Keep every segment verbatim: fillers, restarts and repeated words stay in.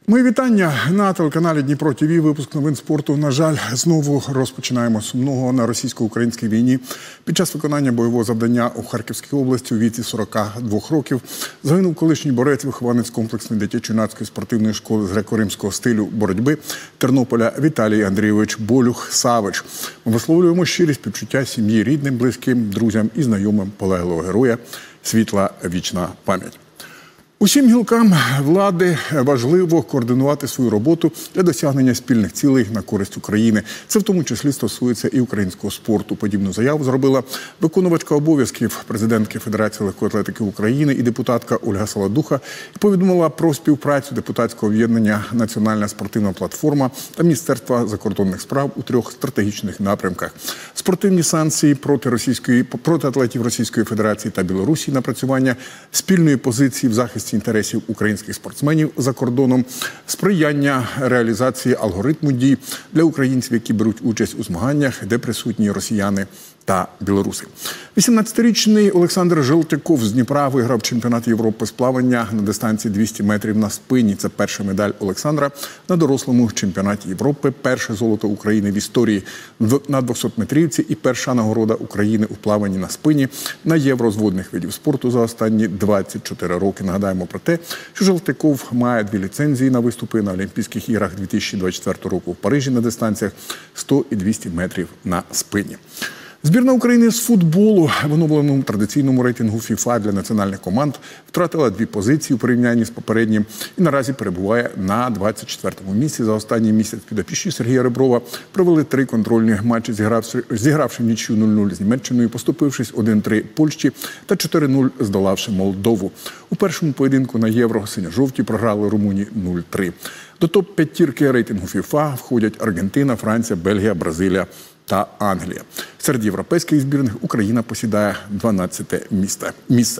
Мої вітання на телеканалі Дніпро ТВ. Випуск новин спорту. На жаль, знову розпочинаємо сумного. На російсько-українській війні під час виконання бойового завдання у Харківській області у віці сорока двох років загинув колишній борець, вихованець комплексної дитячо-юнацької спортивної школи з греко-римського стилю боротьби Тернополя Віталій Андрійович Болюх-Савич. Ми висловлюємо щирі співчуття сім'ї, рідним, близьким, друзям і знайомим полеглого героя. Світла вічна пам'ять. Усім гілкам влади важливо координувати свою роботу для досягнення спільних цілей на користь України. Це в тому числі стосується і українського спорту. Подібну заяву зробила виконувачка обов'язків президентки Федерації легкої атлетики України і депутатка Ольга Саладуха і повідомила про співпрацю депутатського об'єднання «Національна спортивна платформа» та Міністерства закордонних справ у трьох стратегічних напрямках. Спортивні санкції проти, російської, проти атлетів Російської Федерації та Білорусі, напрацювання спільної позиції в захисті інтересів українських спортсменів за кордоном, сприяння реалізації алгоритму дій для українців, які беруть участь у змаганнях, де присутні росіяни та білоруси. вісімнадцятирічний Олександр Желтяков з Дніпра виграв чемпіонат Європи з плавання на дистанції двісті метрів на спині. Це перша медаль Олександра на дорослому чемпіонаті Європи, перше золото України в історії на двохсотметрівці і перша нагорода України у плаванні на спині на євро з водних видів спорту за останні двадцять чотири роки. Нагадаємо про те, що Желтяков має дві ліцензії на виступи на Олімпійських іграх дві тисячі двадцять четвертого року в Парижі на дистанціях сто і двісті метрів на спині. Збірна України з футболу в оновленому традиційному рейтингу ФІФА для національних команд втратила дві позиції у порівнянні з попереднім і наразі перебуває на двадцять четвертому місці. За останній місяць підопічні Сергія Реброва провели три контрольні матчі, зігравши, зігравши нічию нуль нуль з Німеччиною, поступившись один три Польщі та чотири нуль здолавши Молдову. У першому поєдинку на Євро синьо-жовті програли Румунії нуль три. До топ-п'ятірки рейтингу ФІФА входять Аргентина, Франція, Бельгія, Бразилія та Англія. Серед європейських збірних Україна посідає дванадцяте місце.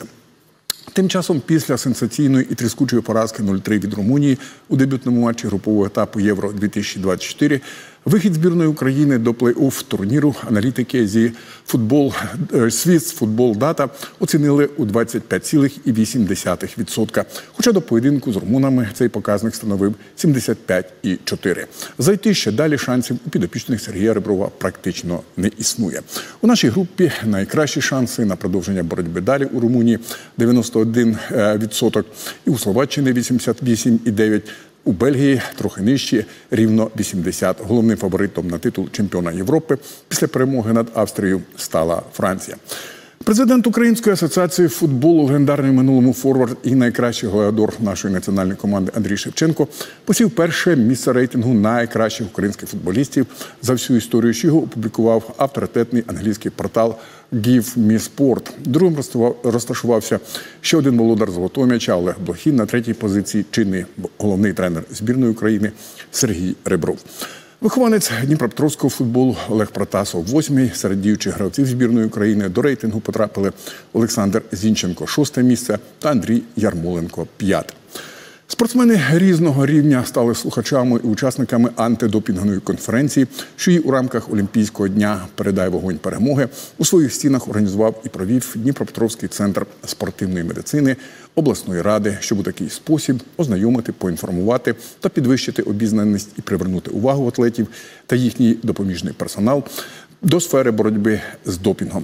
Тим часом після сенсаційної і тріскучої поразки нуль три від Румунії у дебютному матчі групового етапу Євро дві тисячі двадцять чотири вихід збірної України до плей-офф турніру аналітики зі футбол Swiss Football Data оцінили у двадцять п'ять цілих вісім десятих відсотка. Хоча до поєдинку з румунами цей показник становив сімдесят п'ять цілих чотири десятих. Зайти ще далі шансів у підопічних Сергія Реброва практично не існує. У нашій групі найкращі шанси на продовження боротьби далі у Румунії дев'яносто один відсоток і у Словаччини вісімдесят вісім цілих дев'ять десятих. У Бельгії трохи нижчі, рівно вісімдесят. Головним фаворитом на титул чемпіона Європи після перемоги над Австрією стала Франція. Президент Української асоціації футболу, легендарний в минулому форвард і найкращий голеадор нашої національної команди Андрій Шевченко посів перше місце рейтингу найкращих українських футболістів за всю історію, що його опублікував авторитетний англійський портал Give Me Sport. Другим розташувався ще один володар золотого м'яча Олег Блохін, на третій позиції чинний головний тренер збірної України Сергій Ребров. Вихованець дніпропетровського футболу Олег Протасов восьмий. Серед діючих гравців збірної України до рейтингу потрапили Олександр Зінченко шосте місце та Андрій Ярмоленко п'яте. Спортсмени різного рівня стали слухачами і учасниками антидопінгової конференції, що її у рамках Олімпійського дня «Передай вогонь перемоги» у своїх стінах організував і провів Дніпропетровський центр спортивної медицини обласної ради, щоб у такий спосіб ознайомити, поінформувати та підвищити обізнаність і привернути увагу атлетів та їхній допоміжний персонал до сфери боротьби з допінгом.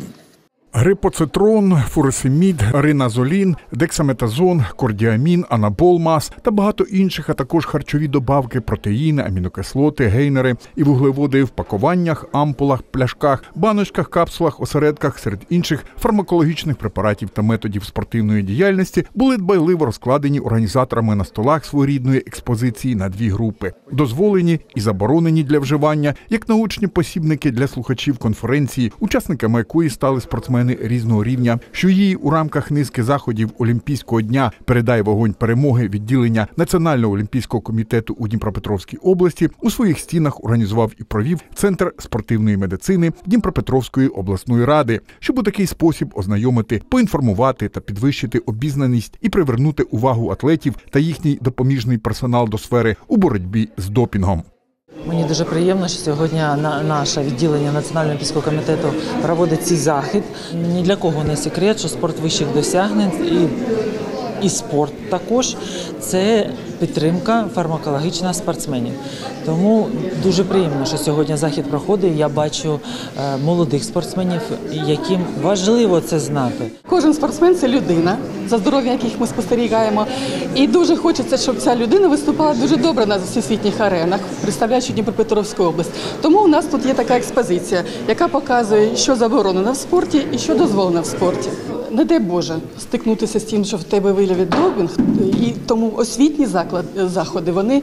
Грипоцитрон, фуросемід, риназолін, дексаметазон, кордіамін, анабол-мас та багато інших, а також харчові добавки, протеїни, амінокислоти, гейнери і вуглеводи в пакуваннях, ампулах, пляшках, баночках, капсулах, осередках, серед інших фармакологічних препаратів та методів спортивної діяльності були дбайливо розкладені організаторами на столах своєрідної експозиції на дві групи – дозволені і заборонені для вживання, як научні посібники для слухачів конференції, учасниками якої стали спортсмени різного рівня, що її у рамках низки заходів Олімпійського дня «Передай вогонь перемоги» відділення Національного олімпійського комітету у Дніпропетровській області у своїх стінах організував і провів Центр спортивної медицини Дніпропетровської обласної ради, щоб у такий спосіб ознайомити, поінформувати та підвищити обізнаність і привернути увагу атлетів та їхній допоміжний персонал до сфери у боротьбі з допінгом. Мені дуже приємно, що сьогодні наше відділення Національного олімпійського комітету проводить цей захід. Ні для кого не секрет, що спорт вищих досягнень і і спорт також – це підтримка фармакологічна спортсменів. Тому дуже приємно, що сьогодні захід проходить. Я бачу молодих спортсменів, яким важливо це знати. Кожен спортсмен – це людина, за здоров'я яких ми спостерігаємо. І дуже хочеться, щоб ця людина виступала дуже добре на всесвітніх аренах, представляючи Дніпропетровську область. Тому у нас тут є така експозиція, яка показує, що заборонено в спорті і що дозволено в спорті. Не дай Боже стикнутися з тим, що в тебе виявить допінг, і тому освітні заклад, заходи, вони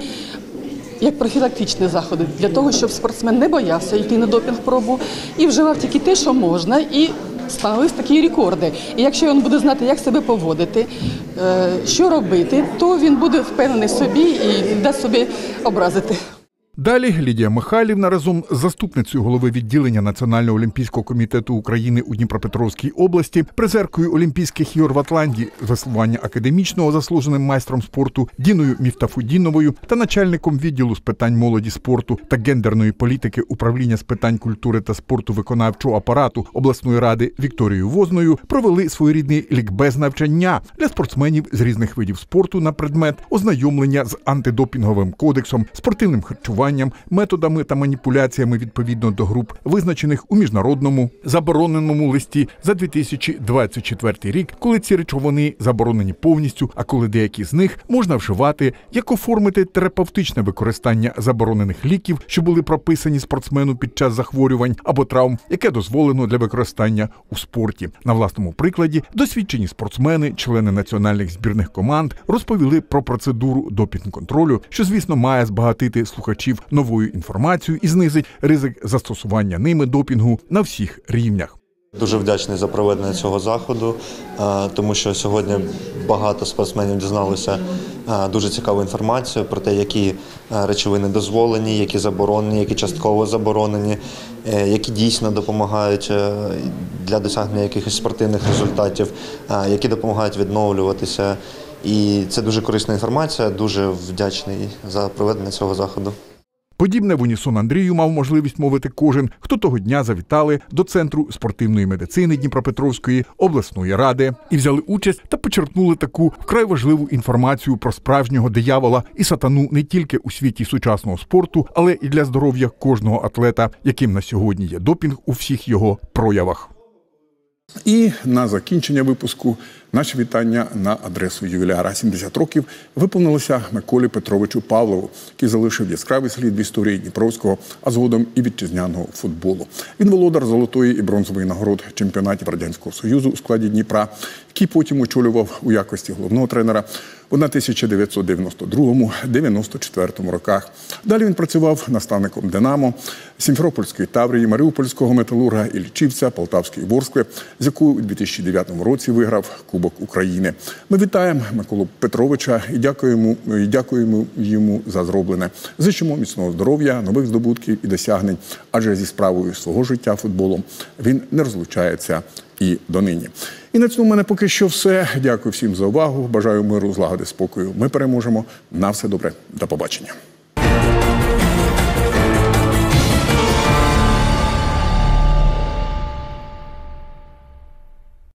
як профілактичні заходи, для того, щоб спортсмен не боявся йти на допінг-пробу і вживав тільки те, що можна, і становив такі рекорди. І якщо він буде знати, як себе поводити, що робити, то він буде впевнений в собі і дасть собі образити. Далі Лідія Михайлівна разом з заступницею голови відділення Національного олімпійського комітету України у Дніпропетровській області, призеркою Олімпійських ігор в Атланті, веслування академічного заслуженим майстром спорту Діною Міфтафудіновою та начальником відділу з питань молоді, спорту та гендерної політики управління з питань культури та спорту виконавчого апарату обласної ради Вікторією Возною провели своєрідний лікбез-навчання для спортсменів з різних видів спорту на предмет ознайомлення з антидопінговим кодексом, спортивним харчуванням, методами та маніпуляціями відповідно до груп, визначених у міжнародному забороненому листі за дві тисячі двадцять четвертий рік, коли ці речовини заборонені повністю, а коли деякі з них можна вживати, як оформити терапевтичне використання заборонених ліків, що були прописані спортсмену під час захворювань або травм, яке дозволено для використання у спорті. На власному прикладі досвідчені спортсмени, члени національних збірних команд, розповіли про процедуру допінг-контролю, що, звісно, має збагатити слухачів новою інформацією і знизить ризик застосування ними допінгу на всіх рівнях. Дуже вдячний за проведення цього заходу, тому що сьогодні багато спортсменів дізналися дуже цікаву інформацію про те, які речовини дозволені, які заборонені, які частково заборонені, які дійсно допомагають для досягнення якихось спортивних результатів, які допомагають відновлюватися. І це дуже корисна інформація, дуже вдячний за проведення цього заходу. Подібне в унісон Андрію мав можливість мовити кожен, хто того дня завітали до Центру спортивної медицини Дніпропетровської обласної ради і взяли участь та почерпнули таку вкрай важливу інформацію про справжнього диявола і сатану не тільки у світі сучасного спорту, але і для здоров'я кожного атлета, яким на сьогодні є допінг у всіх його проявах. І на закінчення випуску наші вітання на адресу ювіляра. сімдесят років виповнилося Миколі Петровичу Павлову, який залишив яскравий слід в історії дніпровського, а згодом і вітчизняного футболу. Він володар золотої і бронзової нагород чемпіонатів Радянського Союзу у складі Дніпра, який потім очолював у якості головного тренера в тисяча дев'ятсот дев'яносто другому - дев'яносто четвертому роках. Далі він працював наставником «Динамо», Сімферопольської «Таврії», Маріупольського «Металурга» і Лічівця, Полтавської «Ворскли», з якою у дві тисячі дев'ятому році виграв Кубок України. Ми вітаємо Миколу Петровича і дякуємо, і дякуємо йому за зроблене. Зичимо міцного здоров'я, нових здобутків і досягнень, адже зі справою свого життя футболом він не розлучається і донині. І на цьому в мене поки що все. Дякую всім за увагу. Бажаю миру, злагоди, спокою. Ми переможемо. На все добре. До побачення.